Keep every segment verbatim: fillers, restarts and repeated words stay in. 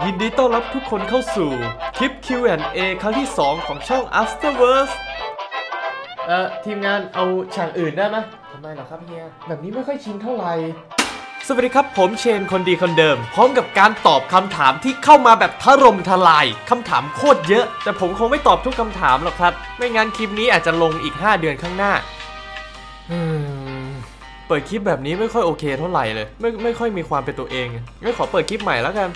ยินดีต้อนรับทุกคนเข้าสู่คลิป คิว แอนด์ เอ ครั้งที่สองของช่อง Afterverse เอ่อทีมงานเอาฉากอื่นได้ไหมทำไมเหรอครับเฮียแบบนี้ไม่ค่อยชินเท่าไหร่สวัสดีครับผมเชนคนดีคนเดิมพร้อมกับการตอบคำถามที่เข้ามาแบบถล่มทลายคำถามโคตรเยอะแต่ผมคงไม่ตอบทุกคำถามหรอกครับไม่งั้นคลิปนี้อาจจะลงอีกห้าเดือนข้างหน้าเปิดคลิปแบบนี้ไม่ค่อยโอเคเท่าไหร่เลยไม่ไม่ค่อยมีความเป็นตัวเองงั้นขอเปิดคลิปใหม่แล้วกัน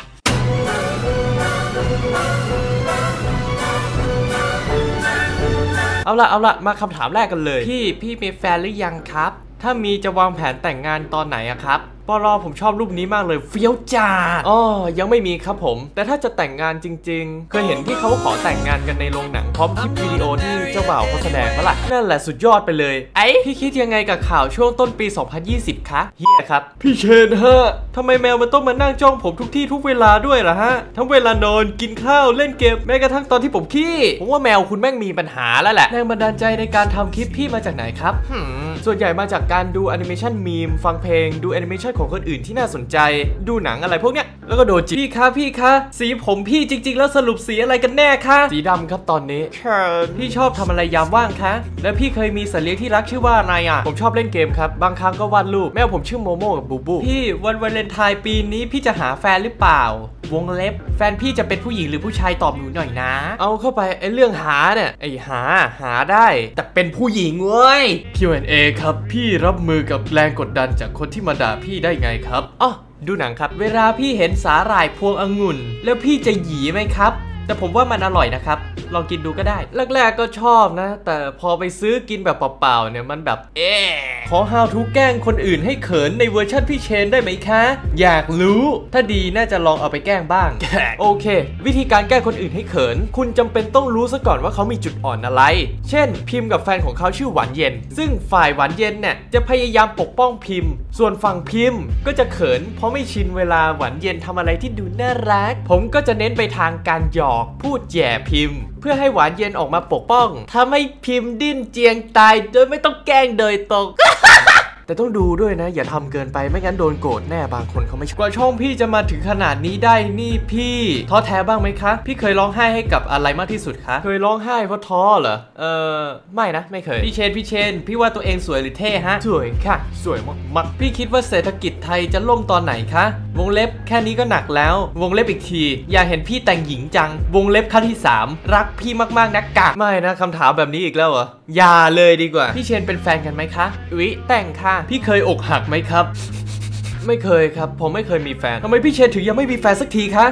เอาละเอาละมาคำถามแรกกันเลยพี่พี่มีแฟนหรือยังครับถ้ามีจะวางแผนแต่งงานตอนไหนอะครับปลอผมชอบรูปนี้มากเลยเฟี้ยวจ้าอ๋อยังไม่มีครับผมแต่ถ้าจะแต่งงานจริงๆเคยเห็นที่เขาขอแต่งงานกันในโรงหนังพร้อมคลิปวิดีโอที่เจ้าบ่าวเขาแสดงมาล่ะนั่นแหละสุดยอดไปเลยไอ้พี่คิดยังไงกับข่าวช่วงต้นปีสองพันยี่สิบคะเฮียครับพี่เชนฮะทำไมแมวมันต้องมานั่งจ้องผมทุกที่ทุกเวลาด้วยล่ะฮะทั้งเวลานอนกินข้าวเล่นเกมแม้กระทั่งตอนที่ผมขี้ผมว่าแมวคุณแม่งมีปัญหาแล้วแหละแรงบันดาลใจในการทำคลิปพี่มาจากไหนครับส่วนใหญ่มาจากการดูแอนิเมชันมีมฟังเพลงดูแอนิเมชันของคนอื่นที่น่าสนใจดูหนังอะไรพวกเนี้ยแล้วก็โดนจีบพี่คะพี่คะสีผมพี่จริงๆแล้วสรุปสีอะไรกันแน่คะสีดำครับตอนนี้พี่ชอบทำอะไรยามว่างคะแล้วพี่เคยมีสัตว์เลี้ยงที่รักชื่อว่าอะไรอ่ะผมชอบเล่นเกมครับบางครั้งก็วาดรูปแม่ผมชื่อโมโม่กับบูบูพี่วันวาเลนไทน์ปีนี้พี่จะหาแฟนหรือเปล่าวงเล็บแฟนพี่จะเป็นผู้หญิงหรือผู้ชายตอบหนูหน่อยนะเอาเข้าไปไอ้เรื่องหาเนี่ยไอ้หาหาได้แต่เป็นผู้หญิงเว้ย คิว แอนด์ เอ ครับพี่รับมือกับแรงกดดันจากคนที่มาด่าพี่ได้ไงครับอ๋อดูหนังครับเวลาพี่เห็นสาหร่ายพวงองุ่นแล้วพี่จะหยีไหมครับแต่ผมว่ามันอร่อยนะครับลองกินดูก็ได้แรกๆก็ชอบนะแต่พอไปซื้อกินแบบเปล่าๆเนี่ยมันแบบเอ๊ะขอ how to แกล้งคนอื่นให้เขินในเวอร์ชันพี่เชนได้ไหมคะอยากรู้ถ้าดีน่าจะลองเอาไปแกล้งบ้างโอเควิธีการแกล้งคนอื่นให้เขินคุณจำเป็นต้องรู้ซะก่อนว่าเขามีจุดอ่อนอะไรเช่นพิมพ์กับแฟนของเขาชื่อหวานเย็นซึ่งฝ่ายหวานเย็นเนี่ยจะพยายามปกป้องพิมพ์ส่วนฝั่งพิมพ์ก็จะเขินเพราะไม่ชินเวลาหวานเย็นทำอะไรที่ดูน่ารักผมก็จะเน้นไปทางการหยอกพูดแย่พิมพ์เพื่อให้หวานเย็นออกมาปกป้องทำให้พิมพ์ดิ้นเจียงตายโดยไม่ต้องแกล้งโดยตรง แต่ต้องดูด้วยนะอย่าทำเกินไปไม่งั้นโดนโกรธแน่บางคนเขาไม่กว่าช่องพี่จะมาถึงขนาดนี้ได้นี่พี่ท้อแท้บ้างไหมคะพี่เคยร้องไห้ให้กับอะไรมากที่สุดคะเคยร้องไห้เพราะท้อเหรอเออไม่นะไม่เคยพี่เชนพี่เชนพี่ว่าตัวเองสวยหรือเท่ฮะสวยค่ะสวยมากๆพี่คิดว่าเศรษฐกิจไทยจะล่มตอนไหนคะวงเล็บแค่นี้ก็หนักแล้ววงเล็บอีกทีอยากเห็นพี่แต่งหญิงจังวงเล็บขั้นที่สามรักพี่มากๆนะกะไม่นะคำถามแบบนี้อีกแล้วเหรออย่าเลยดีกว่าพี่เชนเป็นแฟนกันไหมคะอุ๊ยแต่งค่ะพี่เคยอกหักไหมครับไม่เคยครับผมไม่เคยมีแฟนทำไมพี่เชนถึงยังไม่มีแฟนสักทีคะ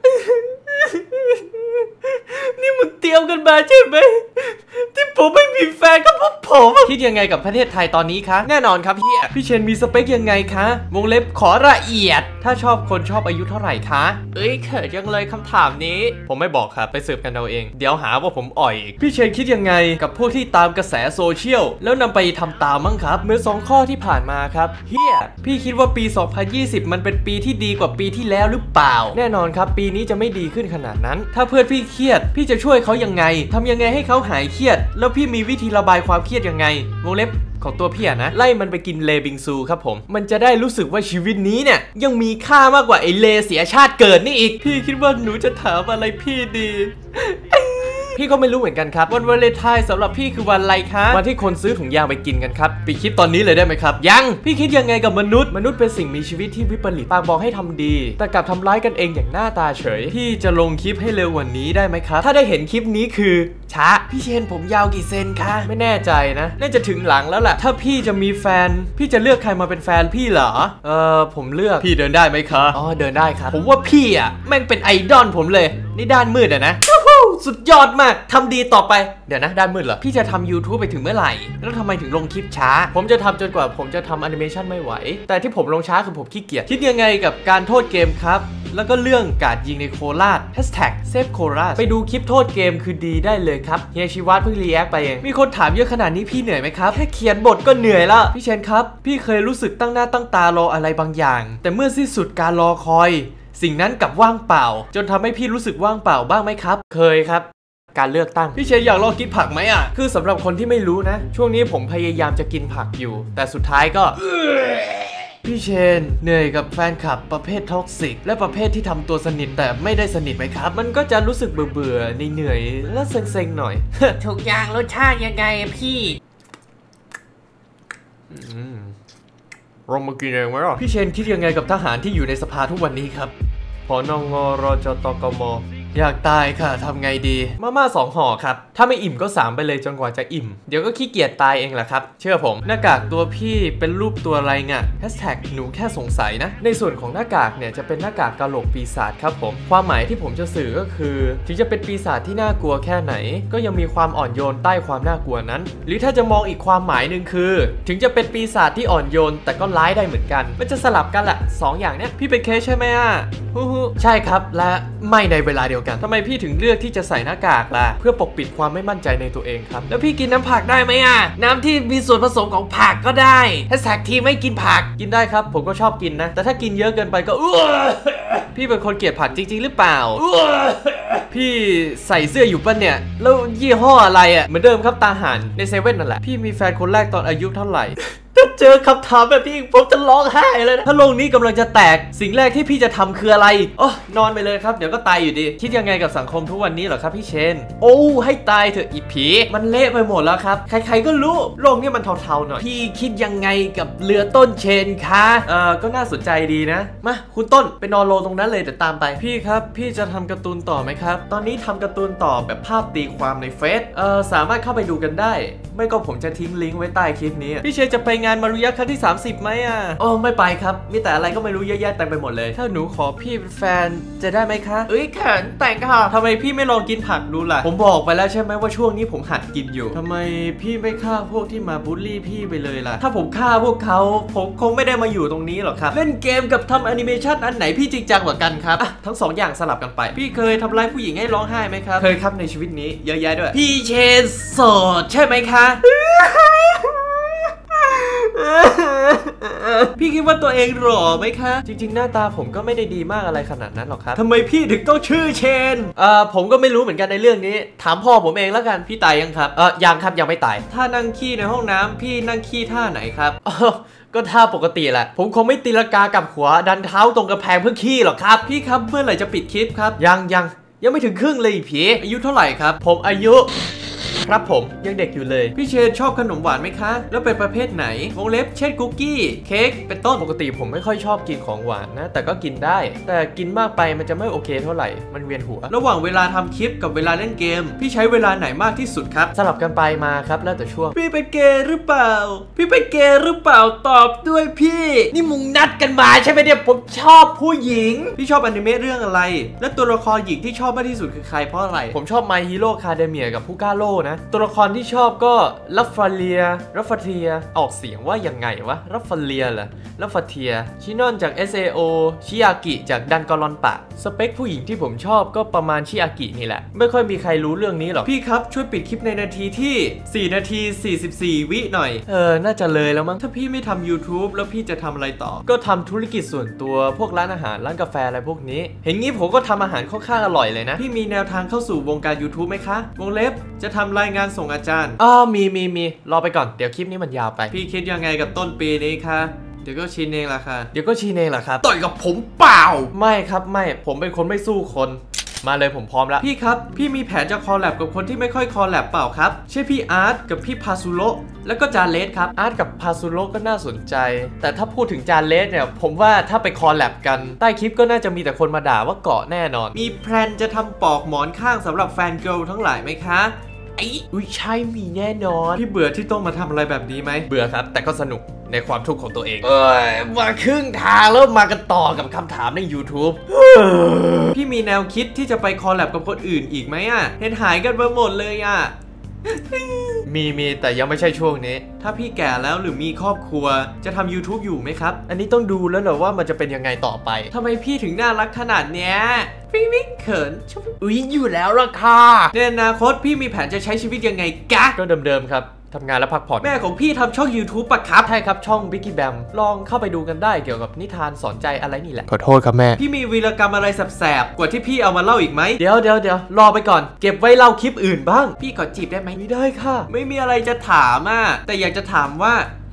นี่มึงเตรียมกันมาใช่ไหมที่ผมไม่มีแฟนก็เพราะผมคิดยังไงกับประเทศไทยตอนนี้คะแน่นอนครับพี่พี่เชนมีสเปคยังไงคะวงเล็บขอละเอียดถ้าชอบคนชอบอายุเท่าไหร่คะเอ้ยเขินยังเลยคำถามนี้ผมไม่บอกครับไปสืบกันเอาเองเดี๋ยวหาว่าผมอ่อยอีกพี่เชนคิดยังไงกับพวกที่ตามกระแสโซเชียลแล้วนำไปทำตามมั้งครับเมื่อสองข้อที่ผ่านมาครับเฮียพี่คิดว่าปีสองพันยี่สิบมันเป็นปีที่ดีกว่าปีที่แล้วหรือเปล่าแน่นอนครับปีนี้จะไม่ดีขึ้นขนาดนั้นถ้าเพื่อนพี่เครียดพี่จะช่วยเขายังไงทำยังไงให้เขาหายเครียดแล้วพี่มีวิธีระบายความเครียดยังไงวงเล็บของตัวพี่นะไล่มันไปกินเลบิงซูครับผมมันจะได้รู้สึกว่าชีวิตนี้เนี่ยยังมีค่ามากกว่าไอเลเสียชาติเกิดนี่อีกพี่คิดว่าหนูจะถามอะไรพี่ดีพี่ก็ไม่รู้เหมือนกันครับวันวาเลนไทน์สำหรับพี่คือวันอะไรคะวันที่คนซื้อถุงยางไปกินกันครับปิดคลิปตอนนี้เลยได้ไหมครับยังพี่คิดยังไงกับมนุษย์มนุษย์เป็นสิ่งมีชีวิตที่วิปริตปากบอกให้ทำดีแต่กลับทำร้ายกันเองอย่างหน้าตาเฉยพี่จะลงคลิปให้เร็วกว่านี้ได้ไหมครับถ้าได้เห็นคลิปนี้คือช้าพี่เชนผมยาวกี่เซนคะไม่แน่ใจนะน่าจะถึงหลังแล้วแหละถ้าพี่จะมีแฟนพี่จะเลือกใครมาเป็นแฟนพี่เหรอเออผมเลือกพี่เดินได้ไหมคะอ๋อเดินได้ครับผมว่าพี่อ่ะแม่งเป็นไอดอลผมเลยนี่ด้านมืดอะนะสุดยอดมากทำดีต่อไปเดี๋ยวนะด้านมืดเหรอพี่จะทำ YouTube ไปถึงเมื่อไหร่แล้วทำไมถึงลงคลิปช้าผมจะทำจนกว่าผมจะทำแอนิเมชันไม่ไหวแต่ที่ผมลงช้าคือผมขี้เกียจคิดยังไงกับการโทษเกมครับแล้วก็เรื่องการยิงในโคราช แฮชแท็ก เซฟ โคราชไปดูคลิปโทษเกมคือดีได้เลยครับเฮียชิวัตเพิ่งรีแอคไปเองมีคนถามเยอะขนาดนี้พี่เหนื่อยไหมครับแค่เขียนบทก็เหนื่อยแล้วพี่เชนครับพี่เคยรู้สึกตั้งหน้าตั้งตารออะไรบางอย่างแต่เมื่อสิ้นสุดการรอคอยสิ่งนั้นกลับว่างเปล่าจนทำให้พี่รู้สึกว่างเปล่าบ้างไหมครับเคยครับการเลือกตั้งพี่เชนอยากลองกินผักไหมอ่ะคือสำหรับคนที่ไม่รู้นะช่วงนี้ผมพยายามจะกินผักอยู่แต่สุดท้ายก็พี่เชนเหนื่อยกับแฟนคลับประเภทท็อกซิกและประเภทที่ทำตัวสนิทแต่ไม่ได้สนิทไหมครับมันก็จะรู้สึกเบื่อเบื่อเหนื่อยและเซ็งๆหน่อยทุกอย่างรสชาติยังไงพี่ลองมากินเองไหมล่ะพี่เชนคิดยังไงกับทหารที่อยู่ในสภาทุกวันนี้ครับผนงรจตกมอยากตายค่ะทำไงดีมาม่าสองห่อครับถ้าไม่อิ่มก็สามไปเลยจนกว่าจะอิ่มเดี๋ยวก็ขี้เกียจตายเองแหละครับเชื่อผมหน้ากากตัวพี่เป็นรูปตัวอะไรเงี้ยแฮชแท็กหนูแค่สงสัยนะในส่วนของหน้ากากเนี่ยจะเป็นหน้ากากกะโหลกปีศาจครับผมความหมายที่ผมจะสื่อก็คือถึงจะเป็นปีศาจที่น่ากลัวแค่ไหนก็ยังมีความอ่อนโยนใต้ความน่ากลัวนั้นหรือถ้าจะมองอีกความหมายหนึ่งคือถึงจะเป็นปีศาจที่อ่อนโยนแต่ก็ร้ายได้เหมือนกันมันจะสลับกันแหละสองอย่างเนี้ยพี่เป็นเคสใช่ไหมอ่ะฮู้ฮู้ใช่ครับและไม่ในเวลาเดียวกันทำไมพี่ถึงเลือกที่จะใส่หน้ากากล่ะเพื่อปกปิดความไม่มั่นใจในตัวเองครับแล้วพี่กินน้ำผักได้ไหมอ่ะน้ำที่มีส่วนผสมของผักก็ได้ถ้าแท็กทีไม่กินผักกินได้ครับผมก็ชอบกินนะแต่ถ้ากินเยอะเกินไปก็อ้วพี่เป็นคนเกลียดผักจริงๆหรือเปล่าพี่ใส่เสื้ออยู่ป่ะเนี่ยแล้วยี่ห้ออะไรอ่ะเหมือนเดิมครับตาห่านในเซเว่นนั่นแหละพี่มีแฟนคนแรกตอนอายุเท่าไหร่ถ้าเจอคำถามแบบนี้ผมจะร้องไห้เลยนะถ้าโลกนี้กำลังจะแตกสิ่งแรกที่พี่จะทำคืออะไรโอ้นอนไปเลยครับเดี๋ยวก็ตายอยู่ดีคิดยังไงกับสังคมทุกวันนี้เหรอครับพี่เชนโอ้ให้ตายเถอะอีผีมันเละไปหมดแล้วครับใครๆก็รู้โลกนี้มันเทาๆหน่อยพี่คิดยังไงกับเรือต้นเชนคะเออก็น่าสนใจดีนะมาคุณต้นไปนอนโลตรงนั้นเลยเดี๋ยวตามไปพี่ครับพี่จะทำการ์ตูนต่อไหมครับตอนนี้ทำการ์ตูนต่อแบบภาพตีความในเฟซเออสามารถเข้าไปดูกันได้ไม่ก็ผมจะทิ้งลิงก์ไว้ใต้คลิปนี้พี่เชนจะไปงานมารุยะครั้งที่สามสิบไหมอ่ะอ๋อไม่ไปครับมีแต่อะไรก็ไม่รู้เยอะแยะเต็มไปหมดเลยถ้าหนูขอพี่เป็นแฟนจะได้ไหมคะเอ้ยแขนแต่งค่ะทำไมพี่ไม่ลองกินผักดูล่ะผมบอกไปแล้วใช่ไหมว่าช่วงนี้ผมหัดกินอยู่ทำไมพี่ไม่ฆ่าพวกที่มาบูลลี่พี่ไปเลยล่ะถ้าผมฆ่าพวกเขาผมคงไม่ได้มาอยู่ตรงนี้หรอกครับเล่นเกมกับทำแอนิเมชันอันไหนพี่จริงจังกว่ากันครับทั้งสองอย่างสลับกันไปพี่เคยทำร้ายผู้หญิงให้ร้องไห้ไหมครับเคยครับในชีวิตนี้เยอะแยะด้วยพี่เชนโสดใช่ไหมคะพี่คิดว่าตัวเองหล่อไหมคะจริงๆหน้าตาผมก็ไม่ได้ดีมากอะไรขนาดนั้นหรอกครับทำไมพี่ถึงต้องชื่อเชนเอ่อผมก็ไม่รู้เหมือนกันในเรื่องนี้ถามพ่อผมเองแล้วกันพี่ตายยังครับเออยังครับยังไม่ตายถ้านั่งขี้ในห้องน้ำพี่นั่งขี้ท่าไหนครับก็ท่าปกติแหละผมคงไม่ตีลังกากับหัวดันเท้าตรงกระแพงเพื่อขี้หรอกครับพี่ครับเมื่อไหร่จะปิดคลิปครับยังยังยังไม่ถึงครึ่งเลยผีอายุเท่าไหร่ครับผมอายุครับผมยังเด็กอยู่เลยพี่เชนชอบขนมหวานไหมคะแล้วเป็นประเภทไหนวงเล็บเช่นคุกกี้เค้กเป็นต้นปกติผมไม่ค่อยชอบกินของหวานนะแต่ก็กินได้แต่กินมากไปมันจะไม่โอเคเท่าไหร่มันเวียนหัวระหว่างเวลาทำคลิปกับเวลาเล่นเกมพี่ใช้เวลาไหนมากที่สุดครับสลับกันไปมาครับแล้วแต่ช่วงพี่เป็นเกย์หรือเปล่าพี่เป็นเกย์หรือเปล่าตอบด้วยพี่นี่มึงนัดกันมาใช่ไหมเนี่ยผมชอบผู้หญิงพี่ชอบอนิเมะเรื่องอะไรและตัวละครหญิงที่ชอบมากที่สุดคือใครเพราะอะไรผมชอบ My Hero Academia กับพุก้าโร่นะตัวละครที่ชอบก็ลัฟฟาเลียลัฟฟาเทียออกเสียงว่ายังไงวะลัฟฟาเลียเหรอลัฟฟาเทียชินอนจาก เอส เอ โอ ชิอากิจากดันกอรอนปะสเปคผู้หญิงที่ผมชอบก็ประมาณชิอากินี่แหละไม่ค่อยมีใครรู้เรื่องนี้หรอกพี่ครับช่วยปิดคลิปในนาทีที่สี่นาทีสี่สิบสี่วิหน่อยเออน่าจะเลยแล้วมั้งถ้าพี่ไม่ทำ YouTube แล้วพี่จะทำอะไรต่อก็ทำธุรกิจส่วนตัวพวกร้านอาหารร้านกาแฟอะไรพวกนี้เห็นงี้ผมก็ทำอาหารค่อนข้างอร่อยเลยนะพี่มีแนวทางเข้าสู่วงการ YouTube ไหมคะวงเล็บจะทำรายงานส่งอาจารย์อ๋อมีมีมีรอไปก่อนเดี๋ยวคลิปนี้มันยาวไปพี่คิดยังไงกับต้นปีนี้คะเดี๋ยวก็ชินเองล่ะค่ะเดี๋ยวก็ชินเองล่ะครับต่อยกับผมเปล่าไม่ครับไม่ผมเป็นคนไม่สู้คนมาเลยผมพร้อมแล้วพี่ครับพี่มีแผนจะคอลแลบกับคนที่ไม่ค่อยคอลแลบเปล่าครับใช่พี่อาร์ตกับพี่พาซูโร่แล้วก็จาเลสครับอาร์ตกับพาซูโร่ก็น่าสนใจแต่ถ้าพูดถึงจาเลสเนี่ยผมว่าถ้าไปคอลแลบกันใต้คลิปก็น่าจะมีแต่คนมาด่าว่าเกาะแน่นอนมีแพลนจะทำปอกหมอนข้างสำหรับแฟนเกิร์ลทั้งหลายไหมคะอุ้ยใช่มีแน่นอนพี่เบื่อที่ต้องมาทำอะไรแบบนี้ไหมเบื่อครับแต่ก็สนุกในความทุกข์ของตัวเองเอ้ยมาครึ่งทางแล้วมากันต่อกับคำถามใน YouTube พี่มีแนวคิดที่จะไปคอลแลบกับคนอื่นอีกไหมอ่ะเห็นหายกันไปหมดเลยอ่ะมีมีแต่ยังไม่ใช่ช่วงนี้ถ้าพี่แก่แล้วหรือมีครอบครัวจะทำ YouTube อยู่ไหมครับอันนี้ต้องดูแล้วเหรอว่ามันจะเป็นยังไงต่อไปทำไมพี่ถึงน่ารักขนาดเนี้ยปิ๊งปิ๊งเขินอุ้ยอยู่แล้วล่ะค่ะในอนาคตพี่มีแผนจะใช้ชีวิตยังไงกะก็เดิมๆครับทำงานและพักผ่อนแม่ของพี่ทำช่อง YouTube ปะครับใช่ครับช่อง Biggie Bam ลองเข้าไปดูกันได้เกี่ยวกับนิทานสอนใจอะไรนี่แหละขอโทษครับแม่พี่มีวีรกรรมอะไรแสบๆกว่าที่พี่เอามาเล่าอีกไหมเดี๋ยวเดี๋ยวเดี๋ยวรอไปก่อนเก็บไว้เล่าคลิปอื่นบ้างพี่ขอจีบได้ไหมไม่ได้ค่ะไม่มีอะไรจะถามอ่ะแต่อยากจะถามว่าค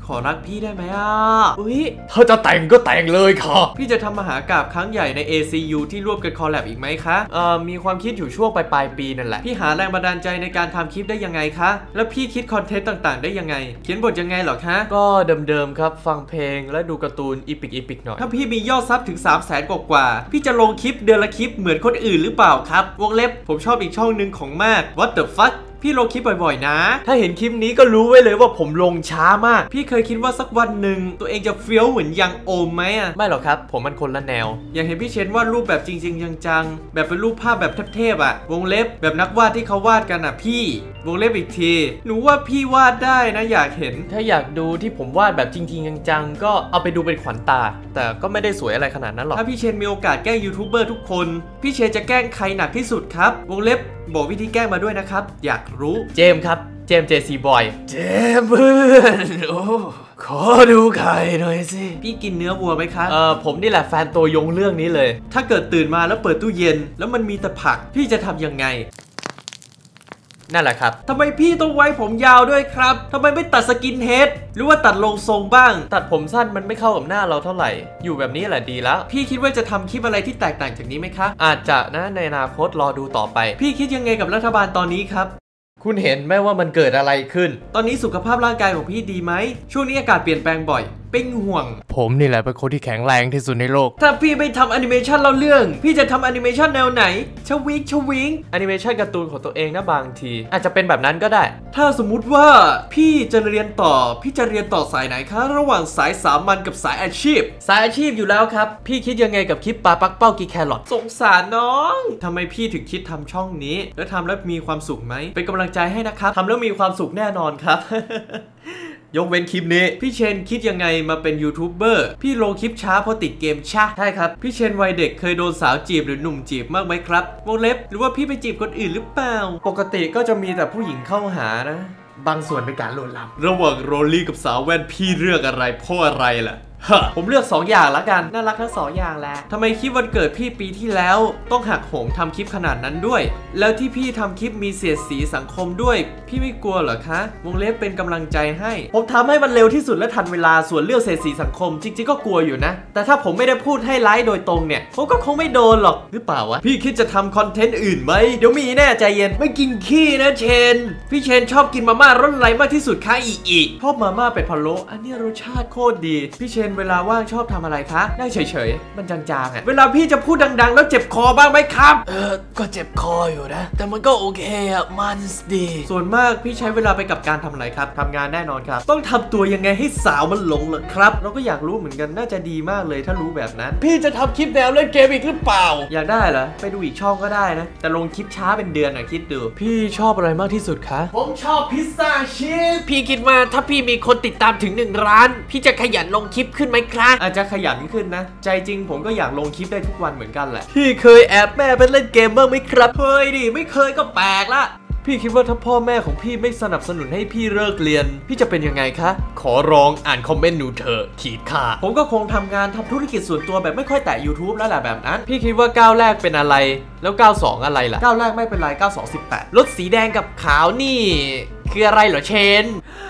ขอรักพี่ได้ไหมอ่ะอุ้ยถ้าจะแต่งก็แต่งเลยค่ะพี่จะทำมหากาพย์ครั้งใหญ่ใน เอ ซี ยู ที่ร่วมกันคอลแลบอีกไหมคะเอ่อมีความคิดอยู่ช่วงปลายปลายปีนั่นแหละพี่หาแรงบันดาลใจในการทำคลิปได้ยังไงคะแล้วพี่คิดคอนเทนต์ต่างๆได้ยังไงเขียนบทยังไงหรอคะก็เดิมๆครับฟังเพลงและดูการ์ตูนอีพิกอีพิกหน่อยถ้าพี่มียอดซับถึง สามแสน กว่าๆพี่จะลงคลิปเดือนละคลิปเหมือนคนอื่นหรือเปล่าครับวงเล็บผมชอบอีกช่องหนึ่งของมาก What the fuckพี่ลงคลิปบ่อยๆนะถ้าเห็นคลิปนี้ก็รู้ไว้เลยว่าผมลงช้ามากพี่เคยคิดว่าสักวันหนึ่งตัวเองจะเฟี้ยวเหมือนยังโอมไหมอ่ะไม่หรอกครับผมมันคนละแนวอย่างเห็นพี่เชนวาดรูปแบบจริงๆจังๆแบบเป็นรูปภาพแบบเทพๆอ่ะวงเล็บแบบนักวาดที่เขาวาดกันอ่ะพี่วงเล็บอีกทีหนูว่าพี่วาดได้นะอยากเห็นถ้าอยากดูที่ผมวาดแบบจริงๆจังๆก็เอาไปดูเป็นขวัญตาแต่ก็ไม่ได้สวยอะไรขนาดนั้นหรอกถ้าพี่เชนมีโอกาสแกล้งยูทูบเบอร์ทุกคนพี่เชนจะแกล้งใครหนักที่สุดครับวงเล็บบอกวิธีแกล้งมาด้วยนะครับอยากรู้เจมครับเจมเจซีบอยเจมเพื่อนโอ้ขอดูไข่หน่อยสิพี่กินเนื้อวัวไหมครับเออผมนี่แหละแฟนตัวยงเรื่องนี้เลยถ้าเกิดตื่นมาแล้วเปิดตู้เย็นแล้วมันมีแต่ผักพี่จะทำยังไงนั่นแหละครับทำไมพี่ต้องไว้ผมยาวด้วยครับทำไมไม่ตัดสกินเฮดหรือว่าตัดลงทรงบ้างตัดผมสั้นมันไม่เข้ากับหน้าเราเท่าไหร่อยู่แบบนี้แหละดีแล้วพี่คิดว่าจะทำคลิปอะไรที่แตกต่างจากนี้ไหมคะอาจจะนะในอนาคตรอดูต่อไปพี่คิดยังไงกับรัฐบาลตอนนี้ครับคุณเห็นไหมว่ามันเกิดอะไรขึ้นตอนนี้สุขภาพร่างกายของพี่ดีไหมช่วงนี้อากาศเปลี่ยนแปลงบ่อยเป็นห่วงผมนี่แหละเป็นคนที่แข็งแรงที่สุดในโลกถ้าพี่ไม่ทำแอนิเมชันเล่าเรื่องพี่จะทำแอนิเมชันแนวไหนชวิงชวิงแอนิเมชันการ์ตูนของตัวเองนะบางทีอาจจะเป็นแบบนั้นก็ได้ถ้าสมมุติว่าพี่จะเรียนต่อพี่จะเรียนต่อสายไหนคะระหว่างสายสามัญกับสายอาชีพสายอาชีพอยู่แล้วครับพี่คิดยังไงกับคลิปปลาปักเป้ากีแครอทสงสารน้องทำไมพี่ถึงคิดทำช่องนี้แล้วทำแล้วมีความสุขไหมเป็นกำลังใจให้นะครับทำแล้วมีความสุขแน่นอนครับ ยกเว้นคลิปนี้พี่เชนคิดยังไงมาเป็นยูทูบเบอร์พี่ลงคลิปช้าเพราะติดเกมช้าใช่ครับพี่เชนวัยเด็กเคยโดนสาวจีบหรือหนุ่มจีบมากไหมครับวงเล็บหรือว่าพี่ไปจีบคนอื่นหรือเปล่าปกติก็จะมีแต่ผู้หญิงเข้าหานะบางส่วนเป็นการลวนลามระหว่างโรลลี่กับสาวแว่นพี่เลือกอะไรเพราะอะไรล่ะผมเลือกสองอย่างละกันน่ารักทั้งสองอย่างแหละทำไมคลิปวันเกิดพี่ปีที่แล้วต้องหักโหมทำคลิปขนาดนั้นด้วยแล้วที่พี่ทำคลิปมีเสียดสีสังคมด้วยพี่ไม่กลัวเหรอคะวงเล็บเป็นกำลังใจให้ผมทำให้มันเร็วที่สุดและทันเวลาส่วนเรื่องเสียดสีสังคมจริงๆก็กลัวอยู่นะแต่ถ้าผมไม่ได้พูดให้ไลฟ์โดยตรงเนี่ยผมก็คงไม่โดนหรอกหรือเปล่าวะพี่คิดจะทำคอนเทนต์อื่นไหมเดี๋ยวมีแน่ใจเย็นไม่กินขี้นะเชนพี่เชนชอบกินมาม่ารสอะไรมากที่สุดคะอีอีชอบมาม่าเป็ดพะโล้อันนี้รสชาติโคตรดีพี่เชนเวลาว่างชอบทำอะไรคะได้เฉยๆมันจางๆอ่ะเวลาพี่จะพูดดังๆแล้วเจ็บคอบ้างไหมครับเออก็เจ็บคออยู่นะแต่มันก็โอเคอ่ะมันดีส่วนมากพี่ใช้เวลาไปกับการทำอะไรครับทำงานแน่นอนครับต้องทำตัวยังไงให้สาวมันหลงเหรอครับเราก็อยากรู้เหมือนกันน่าจะดีมากเลยถ้ารู้แบบนั้นพี่จะทำคลิปแนวเล่นเกมอีกหรือเปล่าอยากได้เหรอไปดูอีกช่องก็ได้นะแต่ลงคลิปช้าเป็นเดือนอ่ะคิดดูพี่ชอบอะไรมากที่สุดคะผมชอบพิซซ่าชีสพี่คิดว่าถ้าพี่มีคนติดตามถึงหนึ่งล้านพี่จะขยันลงคลิปขึ้นไหมครับอาจจะขยันขึ้นนะใจจริงผมก็อยากลงคลิปได้ทุกวันเหมือนกันแหละพี่เคยแอบแม่ไปเล่นเกมบ้างไหมครับเคยดิไม่เคยก็แปลกละพี่คิดว่าถ้าพ่อแม่ของพี่ไม่สนับสนุนให้พี่เลิกเรียนพี่จะเป็นยังไงคะขอร้องอ่านคอมเมนต์หนูเถอะขีดค่าผมก็คงทำงานทำธุรกิจส่วนตัวแบบไม่ค่อยแตะ YouTube แล้วแหละแบบนั้นพี่คิดว่าก้าวแรกเป็นอะไรแล้วก้าวสองอะไรล่ะก้าวแรกไม่เป็นไรก้าวสอง สิบแปดรถสีแดงกับขาวนี่คืออะไรเหรอเชน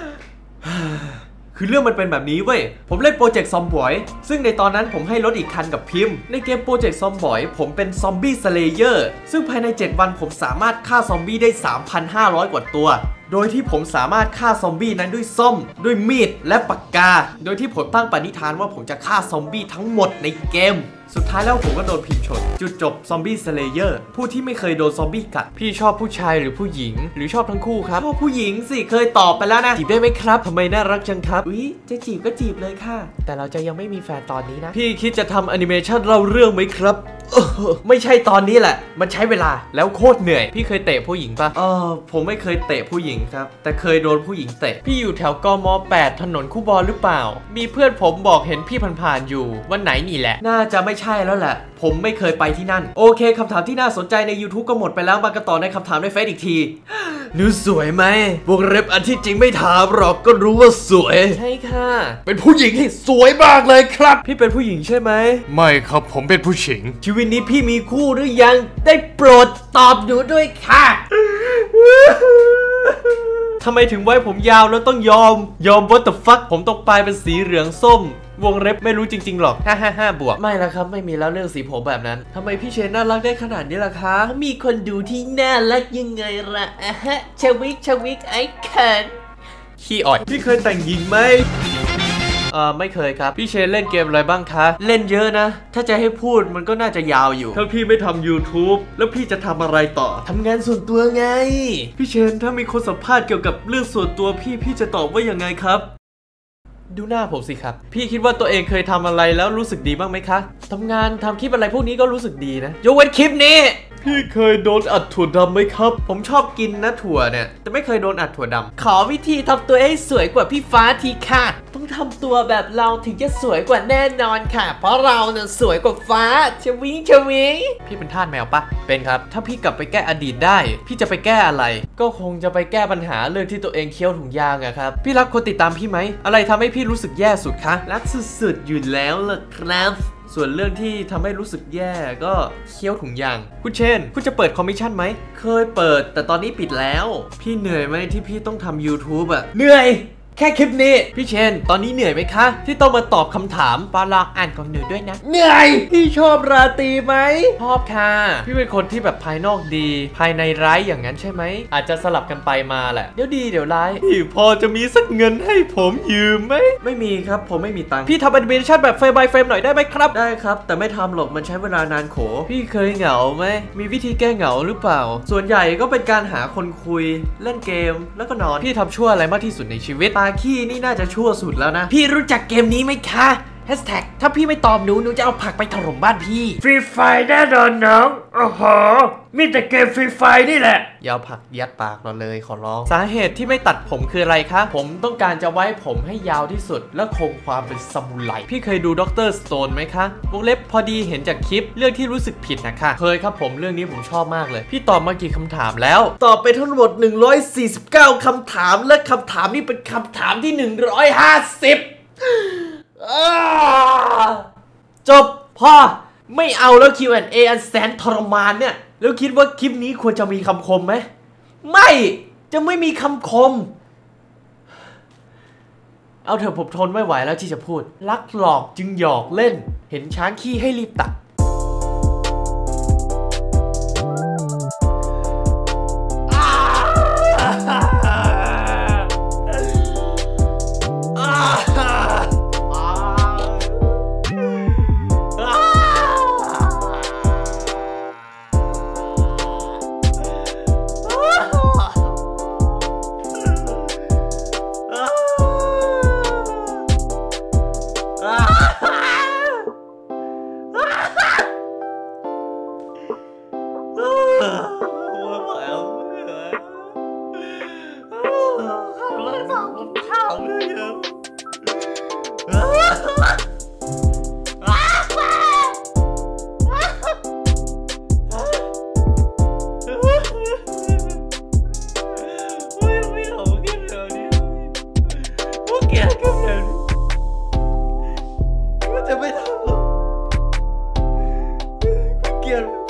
คือเรื่องมันเป็นแบบนี้เว้ยผมเล่นโปรเจกต์ซอมบอยซึ่งในตอนนั้นผมให้รถอีกคันกับพิมพ์ในเกมโปรเจกต์ซอมบอยผมเป็นซอมบี้สเลเยอร์ซึ่งภายในเจ็ดวันผมสามารถฆ่าซอมบี้ได้ สามพันห้าร้อย กว่าตัวโดยที่ผมสามารถฆ่าซอมบี้นั้นด้วยส้อมด้วยมีดและปากกาโดยที่ผมตั้งปณิธานว่าผมจะฆ่าซอมบี้ทั้งหมดในเกมสุดท้ายแล้วผมก็โดนพิมพ์ชนจุดจบซอมบี้สเลเยอร์ผู้ที่ไม่เคยโดนซอมบี้กัดพี่ชอบผู้ชายหรือผู้หญิงหรือชอบทั้งคู่ครับชอบผู้หญิงสิเคยตอบไปแล้วนะจีบได้ไหมครับทำไมน่ารักจังครับอุ๊ยจะจีบก็จีบเลยค่ะแต่เราจะยังไม่มีแฟนตอนนี้นะพี่คิดจะทำแอนิเมชันเล่าเรื่องไหมครับไม่ใช่ตอนนี้แหละมันใช้เวลาแล้วโคตรเหนื่อยพี่เคยเตะผู้หญิงปะเออผมไม่เคยเตะผู้หญิงครับแต่เคยโดนผู้หญิงเตะพี่อยู่แถวกมแปดถนนคู่บอลหรือเปล่ามีเพื่อนผมบอกเห็นพี่ผ่านๆอยู่วันไหนนี่แหละน่าจะไม่ใช่แล้วแหละผมไม่เคยไปที่นั่นโอเคคำถามที่น่าสนใจใน YouTube ก็หมดไปแล้วมากันต่อในคำถามในเฟซอีกทีหนูสวยไหมวงเล็บอันที่จริงไม่ถามหรอกก็รู้ว่าสวยใช่ค่ะเป็นผู้หญิงที่สวยมากเลยครับพี่เป็นผู้หญิงใช่ไหมไม่ครับผมเป็นผู้หญิงชีวิตนี้พี่มีคู่หรือยังได้โปรดตอบหนูด้วยค่ะททำไมถึงไว้ผมยาวแล้วต้องยอมยอม what the fuck ผมต้องปลายเป็นสีเหลืองส้มวงเล็บไม่รู้จริงๆหรอกห้าห้าห้าบวกไม่ละครับไม่มีแล้วเรื่องสีผมแบบนั้นทำไมพี่เชนน่ารักได้ขนาดนี้ล่ะคะมีคนดูที่น่ารักยังไงล่ะอะฮะชวิกชวิกไอ้เขินขี้อ่อยพี่เคยแต่งหญิงไหมเออไม่เคยครับพี่เชนเล่นเกมอะไรบ้างคะเล่นเยอะนะถ้าจะให้พูดมันก็น่าจะยาวอยู่ถ้าพี่ไม่ทำ YouTube แล้วพี่จะทำอะไรต่อทำงานส่วนตัวไงพี่เชนถ้ามีคนสัมภาษณ์เกี่ยวกับเรื่องส่วนตัวพี่พี่จะตอบว่ายังไงครับดูหน้าผมสิครับพี่คิดว่าตัวเองเคยทำอะไรแล้วรู้สึกดีบ้างไหมคะทำงานทำคลิปอะไรพวกนี้ก็รู้สึกดีนะยกเว้นคลิปนี้พี่เคยโดนอัดถั่วดำไหมครับผมชอบกินนะถั่วเนี่ยแต่ไม่เคยโดนอัดถั่วดำขอวิธีทำตัวให้สวยกว่าพี่ฟ้าทีค่ะต้องทำตัวแบบเราถึงจะสวยกว่าแน่นอนค่ะเพราะเราเนี่ยสวยกว่าฟ้าชวิงชวิงพี่เป็นทาสแมวปะเป็นครับถ้าพี่กลับไปแก้อดีตได้พี่จะไปแก้อะไรก็คงจะไปแก้ปัญหาเรื่องที่ตัวเองเคี้ยวถุงยางอะครับพี่รักคนติดตามพี่ไหมอะไรทำให้พี่รู้สึกแย่สุดคะรักสุดๆอยู่แล้วล่ะครับส่วนเรื่องที่ทำให้รู้สึกแย่ก็เคี้ยวถุงยางคุณเชนคุณจะเปิดคอมมิชชั่นไหมเคยเปิดแต่ตอนนี้ปิดแล้วพี่เหนื่อยไหมที่พี่ต้องทำ YouTube อะเหนื่อยแค่คลิปนี้พี่เชนตอนนี้เหนื่อยไหมคะที่ต้องมาตอบคำถามปาลองอ่านของหนูด้วยนะเหนื่อยพี่ชอบราตรีไหมชอบค่ะพี่เป็นคนที่แบบภายนอกดีภายในร้ายอย่างนั้นใช่ไหมอาจจะสลับกันไปมาแหละเดี๋ยวดีเดี๋ยวร้ายพี่พอจะมีสักเงินให้ผมยืมไหมไม่มีครับผมไม่มีตังค์พี่ทำแอนิเมชั่นแบบเฟรม by เฟรมหน่อยได้ไหมครับได้ครับแต่ไม่ทำหรอกมันใช้เวลานานโขพี่เคยเหงาไหมมีวิธีแก้เหงาหรือเปล่าส่วนใหญ่ก็เป็นการหาคนคุยเล่นเกมแล้วก็นอนพี่ทำชั่วอะไรมากที่สุดในชีวิตปาขี้นี่น่าจะชั่วสุดแล้วนะพี่รู้จักเกมนี้ไหมคะแฮชแท็กถ้าพี่ไม่ตอบหนูหนูจะเอาผักไปถล่มบ้านพี่ฟรีไฟแน่นอนน้องโอ้โหมีแต่เกมฟรีไฟนี่แหละอย่าเอาผักยัดปากเราเลยขอร้องสาเหตุที่ไม่ตัดผมคืออะไรคะผมต้องการจะไว้ผมให้ยาวที่สุดและคงความเป็นซามูไรพี่เคยดูด็อกเตอร์สโตนไหมคะวงเล็บพอดีเห็นจากคลิปเรื่องที่รู้สึกผิดนะคะเคยครับผมเรื่องนี้ผมชอบมากเลยพี่ตอบมากี่คำถามแล้วตอบไปทั้งหมดหนึ่งร้อยสี่สิบเก้าคำถามและคำถามนี้เป็นคำถามที่หนึ่งร้อยห้าสิบจบพ่อไม่เอาแล้ว คิว แอนด์ เอ อันแสนทรมานเนี่ยแล้วคิดว่าคลิปนี้ควรจะมีคำคมไหมไม่จะไม่มีคำคมเอาเถอะผมทนไม่ไหวแล้วที่จะพูดรักหลอกจึงหยอกเล่นเห็นช้างขี้ให้รีบตัดจะไม่ทำหรอกเกลียด